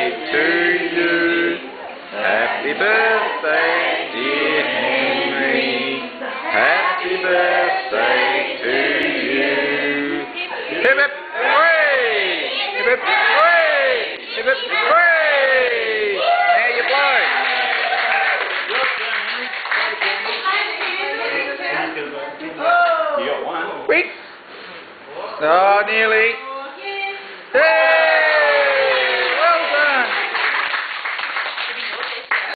to you. Happy birthday, dear Henry. Happy birthday to you. Hip hip hooray! Hip hip hooray! Hip hip hooray! Now you blow. You got one. Wait. Oh, nearly. Hey!